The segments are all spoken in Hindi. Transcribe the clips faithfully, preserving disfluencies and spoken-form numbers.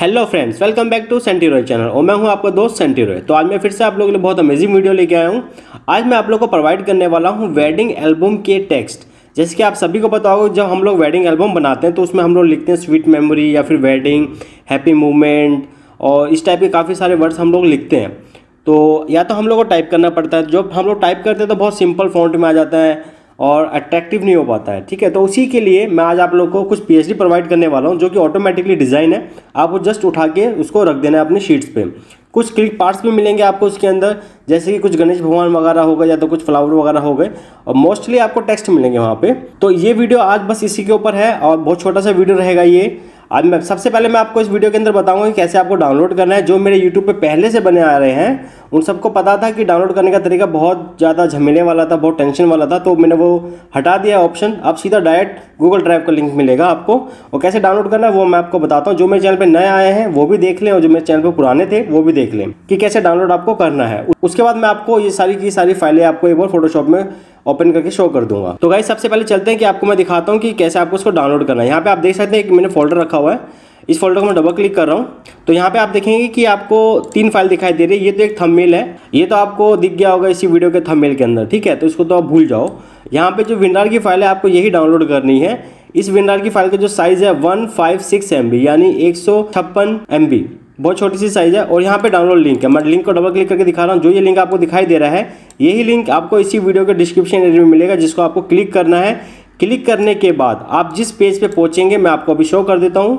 Hello friends, welcome back to Senti Roy channel और मैं हूं आपका दोस्त सेंटी रॉय। तो आज मैं फिर से आप लोगों के लिए बहुत अमेजिंग वीडियो लेके आया हूं। आज मैं आप लोगों को प्रोवाइड करने वाला हूं वेडिंग एल्बम के टेक्स्ट। जैसे कि आप सभी को पता होगा, जब हम लोग वेडिंग एल्बम बनाते हैं तो उसमें हम लोग लिखते हैं स्वीट मेमोरी या फिर वेडिंग, हैप्पी मोमेंट और इस टाइप के काफ़ी सारे वर्ड्स हम लोग लिखते हैं। तो या तो हम लोग को टाइप करना पड़ता है, जब हम लोग टाइप करते हैं तो बहुत सिंपल फॉन्ट में आ जाता है और अट्रैक्टिव नहीं हो पाता है। ठीक है, तो उसी के लिए मैं आज आप लोगों को कुछ पीएचडी प्रोवाइड करने वाला हूं जो कि ऑटोमेटिकली डिज़ाइन है। आपको जस्ट उठा के उसको रख देना है अपने शीट्स पे। कुछ क्लिक पार्ट्स भी मिलेंगे आपको उसके अंदर, जैसे कि कुछ गणेश भगवान वगैरह हो गए या तो कुछ फ्लावर वगैरह हो गए, और मोस्टली आपको टेक्स्ट मिलेंगे वहाँ पे। तो ये वीडियो आज बस इसी के ऊपर है और बहुत छोटा सा वीडियो रहेगा ये। आज मैं सबसे पहले मैं आपको इस वीडियो के अंदर बताऊंगा कि कैसे आपको डाउनलोड करना है। जो मेरे यूट्यूब पे पहले से बने आ रहे हैं उन सबको पता था कि डाउनलोड करने का तरीका बहुत ज़्यादा झमेले वाला था, बहुत टेंशन वाला था, तो मैंने वो हटा दिया ऑप्शन। अब सीधा डायरेक्ट गूगल ड्राइव का लिंक मिलेगा आपको, और कैसे डाउनलोड करना है वो मैं आपको बताता हूँ। जो मेरे चैनल पर नए आए हैं वो भी देख लें और जो मेरे चैनल पर पुराने थे वो भी देख लें कि कैसे डाउनलोड आपको करना है। उसके बाद मैं आपको ये सारी की सारी फाइलें आपको एक बार फोटोशॉप में ओपन करके शो कर दूंगा। तो गाइस, सबसे पहले चलते हैं कि आपको मैं दिखाता हूँ कि कैसे आपको उसको डाउनलोड करना है। यहाँ पे आप देख सकते हैं कि मैंने फोल्डर रखा हुआ है। इस फोल्डर को मैं डबल क्लिक कर रहा हूँ तो यहाँ पे आप देखेंगे कि आपको तीन फाइल दिखाई दे रही है। ये तो एक थंबनेल है, ये तो आपको दिख गया होगा इसी वीडियो के थंबनेल के अंदर। ठीक है, तो इसको तो आप भूल जाओ। यहाँ पे जो विनर की फाइल है आपको यही डाउनलोड करनी है। इस विनर की फाइल का जो साइज है one five six M B यानी एक सौ छप्पन एम बी, बहुत छोटी सी साइज है। और यहाँ पे डाउनलोड लिंक है, मैं लिंक को डबल क्लिक करके दिखा रहा हूँ। जो ये लिंक आपको दिखाई दे रहा है यही लिंक आपको इसी वीडियो के डिस्क्रिप्शन एरिया में मिलेगा, जिसको आपको क्लिक करना है। क्लिक करने के बाद आप जिस पेज पे पहुंचेंगे मैं आपको अभी शो कर देता हूं।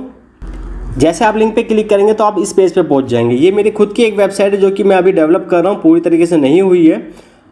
जैसे आप लिंक पे क्लिक करेंगे तो आप इस पेज पे पहुंच जाएंगे। ये मेरी खुद की एक वेबसाइट है जो कि मैं अभी डेवलप कर रहा हूँ, पूरी तरीके से नहीं हुई है,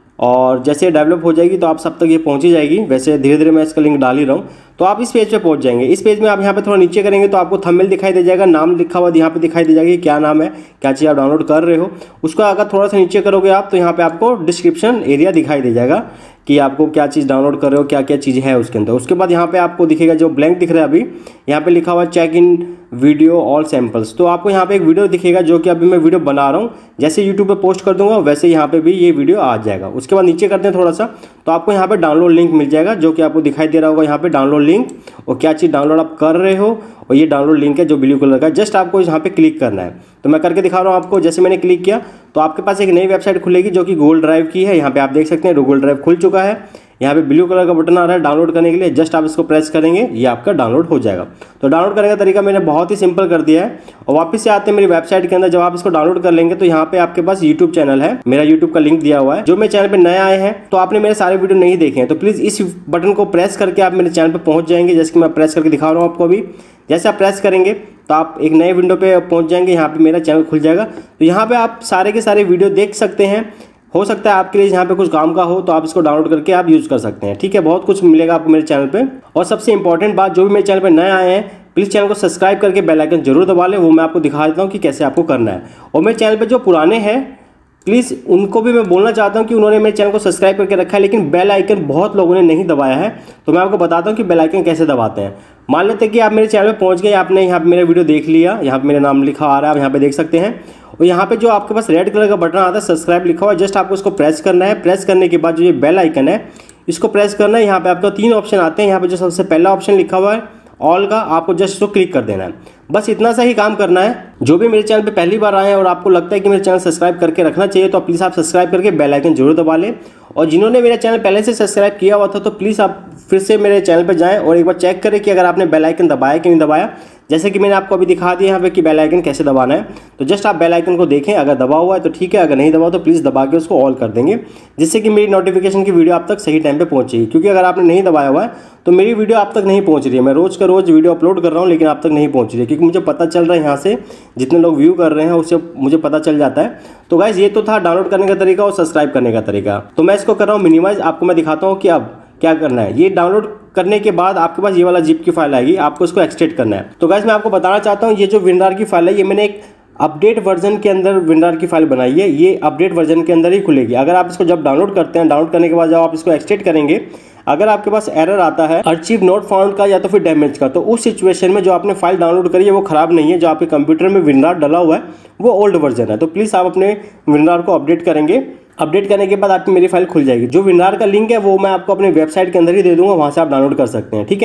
और जैसे डेवलप हो जाएगी तो आप सब तक ये पहुंची जाएगी। वैसे धीरे धीरे मैं इसका लिंक डाल ही रहा हूँ। तो आप इस पेज पे पहुंच जाएंगे। इस पेज में आप यहाँ पे थोड़ा नीचे करेंगे तो आपको थंबनेल दिखाई दे जाएगा, नाम लिखा हुआ यहाँ पे दिखाई दे जाएगा कि क्या नाम है, क्या चीज़ आप डाउनलोड कर रहे हो। उसको अगर थोड़ा सा नीचे करोगे आप तो यहाँ पे आपको डिस्क्रिप्शन एरिया दिखाई दे जाएगा कि आपको क्या चीज़ डाउनलोड कर रहे हो, क्या क्या चीज़ है उसके अंदर। उसके बाद यहाँ पे आपको दिखेगा जो ब्लैंक दिख रहा है अभी, यहाँ पे लिखा हुआ check in video all samples. तो आपको यहाँ पे एक वीडियो दिखेगा जो कि अभी मैं वीडियो बना रहा हूँ। जैसे यूट्यूब पे पोस्ट कर दूंगा वैसे यहाँ पे भी ये वीडियो आ जाएगा। उसके बाद नीचे करते हैं थोड़ा सा तो आपको यहाँ पे डाउनलोड लिंक मिल जाएगा, जो कि आपको दिखाई दे रहा होगा यहाँ पे डाउनलोड लिंक, और क्या चीज़ डाउनलोड आप कर रहे हो। और ये डाउनलोड लिंक है जो ब्लू कलर का, जस्ट आपको यहाँ पे क्लिक करना है। तो मैं करके दिखा रहा हूँ आपको। जैसे मैंने क्लिक किया तो आपके पास एक नई वेबसाइट खुलेगी जो कि गूगल ड्राइव की है। यहाँ पे आप देख सकते हैं गूगल ड्राइव खुल चुका है। यहाँ पे ब्लू कलर का बटन आ रहा है डाउनलोड करने के लिए, जस्ट आप इसको प्रेस करेंगे ये आपका डाउनलोड हो जाएगा। तो डाउनलोड करने का तरीका मैंने बहुत ही सिंपल कर दिया है। और वापस से आते हैं मेरी वेबसाइट के अंदर। जब आप इसको डाउनलोड कर लेंगे तो यहाँ पे आपके पास यूट्यूब चैनल है, मेरा यूट्यूब का लिंक दिया हुआ है। जो मेरे चैनल पे नए आए हैं तो आपने मेरे सारे वीडियो नहीं देखे हैं तो प्लीज़ इस बटन को प्रेस करके आप मेरे चैनल पर पहुँच जाएंगे। जैसे कि मैं प्रेस करके दिखा रहा हूँ आपको अभी। जैसे आप प्रेस करेंगे तो आप एक नए विंडो पे पहुंच जाएंगे, यहाँ पे मेरा चैनल खुल जाएगा। तो यहाँ पे आप सारे के सारे वीडियो देख सकते हैं। हो सकता है आपके लिए यहाँ पे कुछ काम का हो तो आप इसको डाउनलोड करके आप यूज़ कर सकते हैं। ठीक है, बहुत कुछ मिलेगा आपको मेरे चैनल पे। और सबसे इंपॉर्टेंट बात, जो भी मेरे चैनल पे नए आए हैं प्लीज़ चैनल को सब्सक्राइब करके बेल आइकन जरूर दबा लें। वो मैं आपको दिखा देता हूँ कि कैसे आपको करना है। और मेरे चैनल पर जो पुराने हैं प्लीज़ उनको भी मैं बोलना चाहता हूं कि उन्होंने मेरे चैनल को सब्सक्राइब करके रखा है लेकिन बेल आइकन बहुत लोगों ने नहीं दबाया है। तो मैं आपको बताता हूं कि बेल आइकन कैसे दबाते हैं। मान लेते हैं कि आप मेरे चैनल पे पहुंच गए, आपने यहाँ पे मेरा वीडियो देख लिया, यहाँ पे मेरा नाम लिखा आ रहा है, आप यहाँ पे देख सकते हैं। और यहाँ पे जो आपके पास रेड कलर का बटन आता है सब्सक्राइब लिखा हुआ है, जस्ट आपको उसको प्रेस करना है। प्रेस करने के बाद जो ये बेल आइकन है इसको प्रेस करना है। यहाँ पे आपको तीन ऑप्शन आते हैं। यहाँ पे जो सबसे पहला ऑप्शन लिखा हुआ है ऑल का, आपको जस्ट इसको क्लिक कर देना है। बस इतना सा ही काम करना है। जो भी मेरे चैनल पे पहली बार आए हैं और आपको लगता है कि मेरे चैनल सब्सक्राइब करके रखना चाहिए तो प्लीज़ आप सब्सक्राइब करके बेल आइकन जरूर दबा लें। और जिन्होंने मेरा चैनल पहले से सब्सक्राइब किया हुआ था तो प्लीज़ आप फिर से मेरे चैनल पर जाएं और एक बार चेक करें कि अगर आपने बेल आइकन दबाया कि नहीं दबाया। जैसे कि मैंने आपको अभी दिखा दिया यहाँ पे कि बेल आइकन कैसे दबाना है। तो जस्ट आप बेल आइकन को देखें, अगर दबा हुआ है तो ठीक है, अगर नहीं दबा तो प्लीज़ दबा के उसको ऑल कर देंगे, जिससे कि मेरी नोटिफिकेशन की वीडियो आप तक सही टाइम पे पहुंचेगी। क्योंकि अगर आपने नहीं दबाया हुआ है तो मेरी वीडियो आप तक नहीं पहुंच रही है। मैं रोज़ का रोज़ वीडियो अपलोड कर रहा हूँ लेकिन आप तक नहीं पहुंच रही है, क्योंकि मुझे पता चल रहा है यहाँ से जितने लोग व्यू कर रहे हैं उससे मुझे पता चल जाता है। तो गाइस, ये तो था डाउनलोड करने का तरीका और सब्सक्राइब करने का तरीका। तो मैं इसको कर रहा हूँ मिनिमाइज। आपको मैं दिखाता हूँ कि अब क्या करना है। ये डाउनलोड करने के बाद आपके पास ये वाला जिप की फाइल आएगी, आपको इसको एक्सट्रैक्ट करना है। तो गाइस, मैं आपको बताना चाहता हूँ ये जो विनर की फाइल है ये मैंने एक अपडेट वर्जन के अंदर विनर की फाइल बनाई है। ये अपडेट वर्जन के अंदर ही खुलेगी। अगर आप इसको जब डाउनलोड करते हैं, डाउनलोड करने के बाद जब आप इसको एक्सट्रैक्ट करेंगे, अगर आपके पास एरर आता है अर्चिव नोट फाउंड का या तो फिर डैमेज का, तो उस सिचुएशन में जो आपने फाइल डाउनलोड करी है वो खराब नहीं है। जो आपके कंप्यूटर में विनर डला हुआ है वो ओल्ड वर्जन है। तो प्लीज़ आप अपने विनर को अपडेट करेंगे। अपडेट करने के बाद आपकी मेरी फाइल खुल जाएगी। जो विनर का लिंक है वो मैं आपको अपने वेबसाइट के अंदर ही दे दूंगा, वहाँ से आप डाउनलोड कर सकते हैं। ठीक है,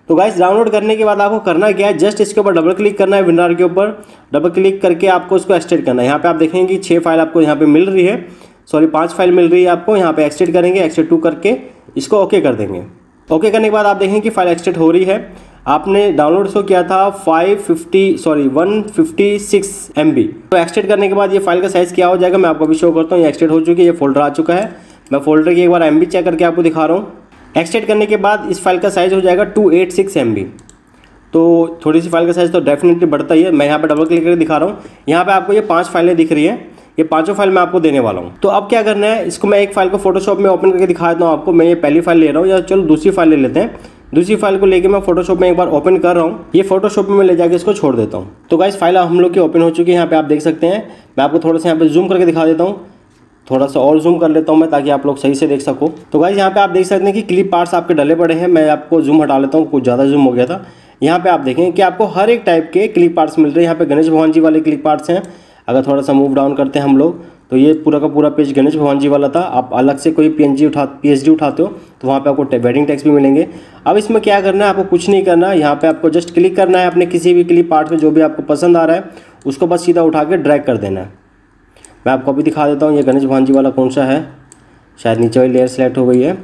तो गाइस डाउनलोड करने के बाद आपको करना क्या है, जस्ट इसके ऊपर डबल क्लिक करना है, विनर के ऊपर डबल क्लिक करके आपको इसको एक्सटेंड करना है। यहाँ पे आप देखेंगे कि छः फाइल आपको यहाँ पे मिल रही है, सॉरी पांच फाइल मिल रही है आपको। यहाँ पे एक्सटेंड करेंगे, एक्सटेंड टू करके इसको ओके कर देंगे। ओके करने के बाद आप देखेंगे कि फाइल एक्सटेंड हो रही है। आपने डाउनलोड इसको किया था five fifty sorry one fifty six M B. तो एक्सटेंड करने के बाद ये फाइल का साइज़ क्या हो जाएगा मैं आपको अभी शो करता हूँ। ये एक्सटेंड हो चुकी है, ये फोल्डर आ चुका है। मैं फोल्डर की एक बार एम बी चेक करके आपको दिखा रहा हूँ। एक्सटेंड करने के बाद इस फाइल का साइज़ हो जाएगा two eight six M B. तो थोड़ी सी फाइल का साइज़ तो डेफिनेटली बढ़ता ही है। मैं यहाँ पे डबल क्लिक करके दिखा रहा हूँ। यहाँ पे आपको ये पांच फाइलें दिख रही हैं, ये पांचों फाइल मैं आपको देने वाला हूँ। तो अब क्या करना है, इसको मैं एक फाइल को फोटोशॉप में ओपन करके दिखा देता हूँ आपको। मैं ये पहली फाइल ले रहा हूँ, या चलो दूसरी फाइल ले लेते हैं। दूसरी फाइल को लेके मैं फोटोशॉप में एक बार ओपन कर रहा हूँ। ये फोटोशॉप में मैं ले जाके इसको छोड़ देता हूँ। तो गाइस फाइल हम लोग की ओपन हो चुकी है। यहाँ पे आप देख सकते हैं। मैं आपको थोड़ा सा यहाँ पे जूम करके दिखा देता हूँ, थोड़ा सा और जूम कर लेता हूँ मैं, ताकि आप लोग सही से देख सको। तो गाइस यहाँ पे आप देख सकते हैं कि क्लिप पार्ट्स आपके डले पड़े हैं। मैं आपको जूम हटा लेता हूँ, कुछ ज़्यादा जूम हो गया था। यहाँ पे आप देखें कि आपको हर एक टाइप के क्लिप पार्ट्स मिल रहे हैं। यहाँ पे गणेश भगवान जी वाले क्लिप पार्ट्स हैं। अगर थोड़ा सा मूव डाउन करते हैं हम लोग, तो ये पूरा का पूरा पेज गणेश भगवान जी वाला था। आप अलग से कोई पीएनजी उठा पीएचडी उठाते हो तो वहाँ पे आपको वेडिंग टेक्स्ट भी मिलेंगे। अब इसमें क्या करना है, आपको कुछ नहीं करना है। यहाँ पे आपको जस्ट क्लिक करना है अपने किसी भी क्लिप पार्ट में, जो भी आपको पसंद आ रहा है उसको बस सीधा उठा के ड्रैग कर देना है। मैं आपको अभी दिखा देता हूँ ये गणेश भगवान जी वाला कौन सा है। शायद नीचे वाली लेयर सेलेक्ट हो गई है।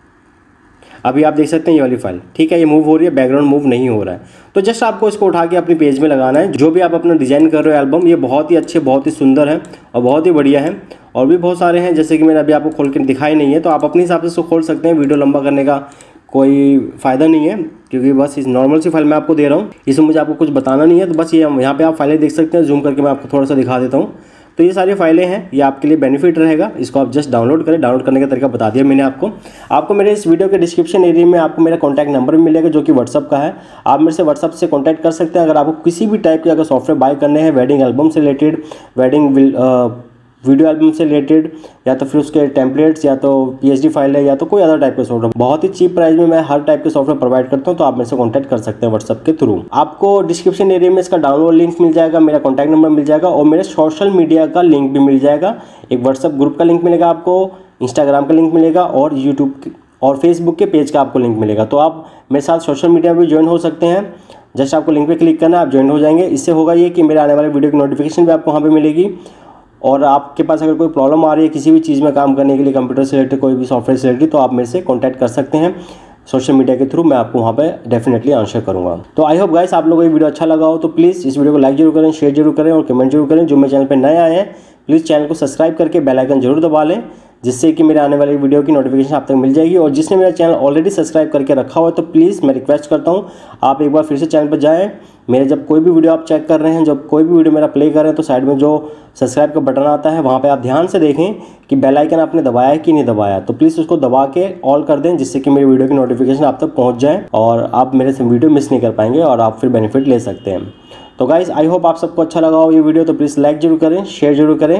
अभी आप देख सकते हैं ये वाली फाइल, ठीक है, ये मूव हो रही है, बैकग्राउंड मूव नहीं हो रहा है। तो जस्ट आपको इसको उठा के अपने पेज में लगाना है। जो भी आप अपना डिज़ाइन कर रहे हो एल्बम, ये बहुत ही अच्छे, बहुत ही सुंदर है और बहुत ही बढ़िया है। और भी बहुत सारे हैं, जैसे कि मैंने अभी आपको खोल के दिखाई नहीं है, तो आप अपने हिसाब से इसको खोल सकते हैं। वीडियो लंबा करने का कोई फ़ायदा नहीं है, क्योंकि बस इस नॉर्मल सी फाइल मैं आपको दे रहा हूँ, इसमें मुझे आपको कुछ बताना नहीं है। तो बस ये यहाँ पे आप फाइलें देख सकते हैं। जूम करके मैं आपको थोड़ा सा दिखा देता हूँ। तो ये सारी फाइलें हैं, ये आपके लिए बेनिफिट रहेगा। इसको आप जस्ट डाउनलोड करें। डाउनलोड करने का तरीका बता दिया मैंने आपको। आपको मेरे इस वीडियो के डिस्क्रिप्शन एरिया में आपको मेरा कॉन्टैक्ट नंबर भी मिलेगा, जो कि व्हाट्सअप का है। आप मेरे से व्हाट्सअप से कॉन्टैक्ट कर सकते हैं। अगर आपको किसी भी टाइप के अगर सॉफ्टवेयर बाय करने हैं, वेडिंग एल्बम से रिलेटेड, वेडिंग वीडियो एल्बम से रिलेटेड, या तो फिर उसके टेम्पलेट्स, या तो पीएचडी फाइल है, या तो कोई अदर टाइप के सॉफ्टवेयर, बहुत ही चीप प्राइस में मैं हर टाइप के सॉफ्टवेयर प्रोवाइड करता हूं। तो आप मेरे से कांटेक्ट कर सकते हैं व्हाट्सएप के थ्रू। आपको डिस्क्रिप्शन एरिया में इसका डाउनलोड लिंक मिल जाएगा, मेरा कॉन्टैक्ट नंबर मिल जाएगा और मेरे सोशल मीडिया का लिंक भी मिल जाएगा। एक व्हाट्सएप ग्रुप का लिंक मिलेगा आपको, इंस्टाग्राम का लिंक मिलेगा और यूट्यूब और फेसबुक के पेज का आपको लिंक मिलेगा। तो आप मेरे साथ सोशल मीडिया पर ज्वाइन हो सकते हैं। जस्ट आपको लिंक पे क्लिक करना है, आप ज्वाइन हो जाएंगे। इससे होगा ये कि मेरे आने वाले वीडियो की नोटिफिकेशन भी आपको वहाँ पे मिलेगी। और आपके पास अगर कोई प्रॉब्लम आ रही है किसी भी चीज़ में काम करने के लिए, कंप्यूटर से रिलेटेड, कोई भी सॉफ्टवेयर से रिलेटेड, तो आप मेरे से कांटेक्ट कर सकते हैं सोशल मीडिया के थ्रू। मैं आपको वहाँ पे डेफिनेटली आंसर करूँगा। तो आई होप गाइस आप लोगों को ये वीडियो अच्छा लगा हो, तो प्लीज़ इस वीडियो को लाइक जरूर करें, शेयर जरूर करें और कमेंट जरूर करें। जो मेरे चैनल पर नए आए हैं प्लीज़ चैनल को सब्सक्राइब करके बेल आइकन जरूर दबा लें, जिससे कि मेरे आने वाली वीडियो की नोटिफिकेशन आप तक मिल जाएगी। और जिसने मेरा चैनल ऑलरेडी सब्सक्राइब करके रखा हुआ है, तो प्लीज़ मैं रिक्वेस्ट करता हूँ आप एक बार फिर से चैनल पर जाएँ। मेरे जब कोई भी वीडियो आप चेक कर रहे हैं, जब कोई भी वीडियो मेरा प्ले कर रहे हैं, तो साइड में जो सब्सक्राइब का बटन आता है वहाँ पे आप ध्यान से देखें कि बेल आइकन आपने दबाया है कि नहीं दबाया। तो प्लीज़ उसको दबा के ऑल कर दें, जिससे कि मेरी वीडियो की नोटिफिकेशन आप तक पहुँच जाए और आप मेरे से वीडियो मिस नहीं कर पाएंगे और आप फिर बेनिफिट ले सकते हैं। तो गाइज़ आई होप आप सबको अच्छा लगा हो ये वीडियो। तो प्लीज़ लाइक जरूर करें, शेयर जरूर करें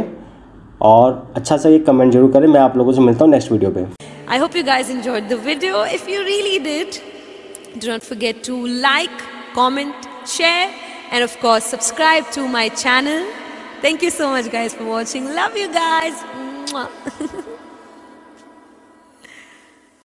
और अच्छा सा एक कमेंट जरूर करें। मैं आप लोगों से मिलता हूँ नेक्स्ट वीडियो पे। I hope you guys enjoyed the video. If you really did, do not forget to like, comment, share and of course subscribe to my channel. Thank you so much guys for watching. Love you guys. Mwah.